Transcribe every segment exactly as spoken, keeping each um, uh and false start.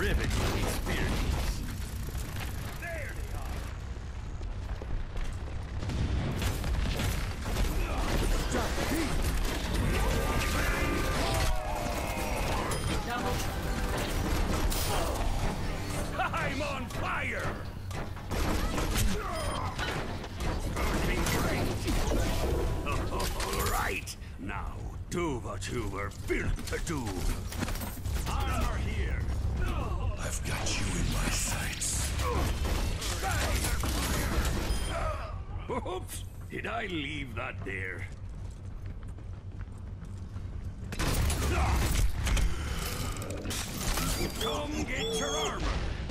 riveting experience. There they are. I'm on fire! Burning great! All right, now, do what you were built to do. Armor here. I've got you in my sights. Oops! Did I leave that there? Come get your armor!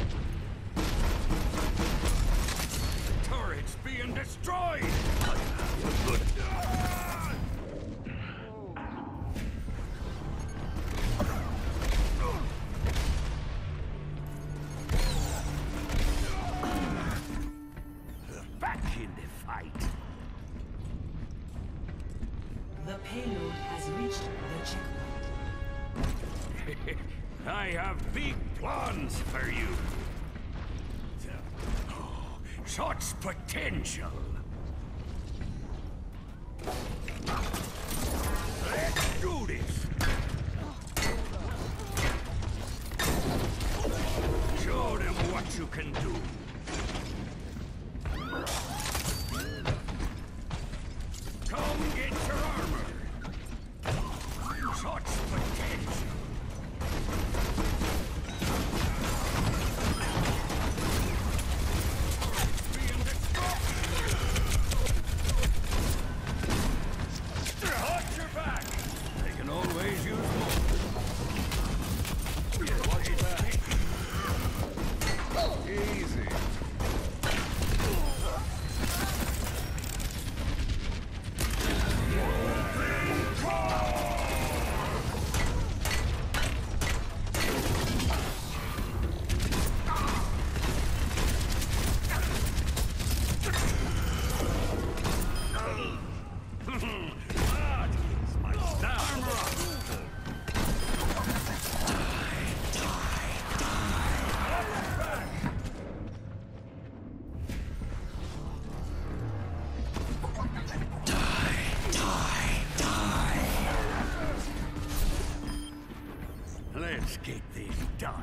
Turret's being destroyed! Back in the fight. The payload has reached the checkpoint. I have big plans for you. Oh, such potential. Let's do this. Show them what you can do. Come get your armor. Such potential. Being destroyed. Watch your back. They can always use more. Watch your back. Easy. That is my style. Armor up. Let's get this done.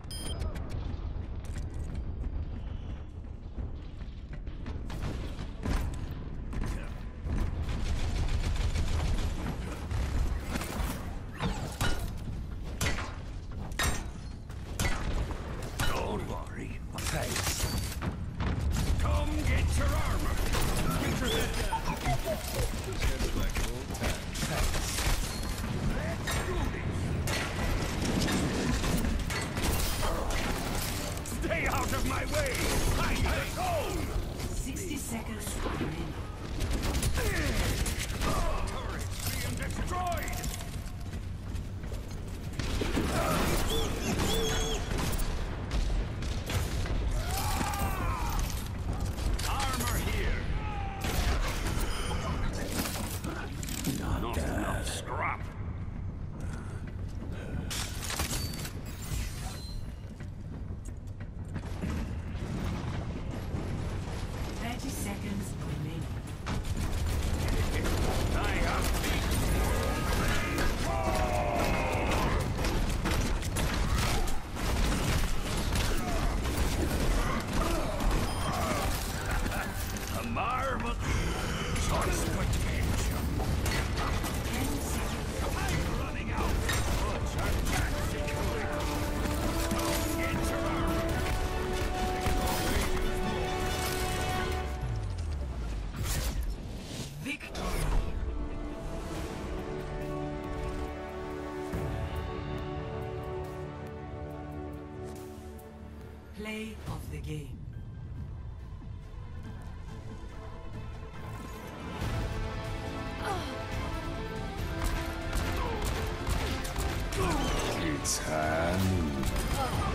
Don't worry. Thanks. Come get your armor. Get your head down. Just headed back to old times. Let's do this. Stay out of my way. I gotta go. sixty seconds remaining. Turret's being destroyed. Armor here. Not enough scrap. thirty seconds remaining. I have a marvel. Such potential. ten seconds. I'm running out. Such a fantastic good. Don't get your armor. They can always use more. Victory. Play of the game. It's time.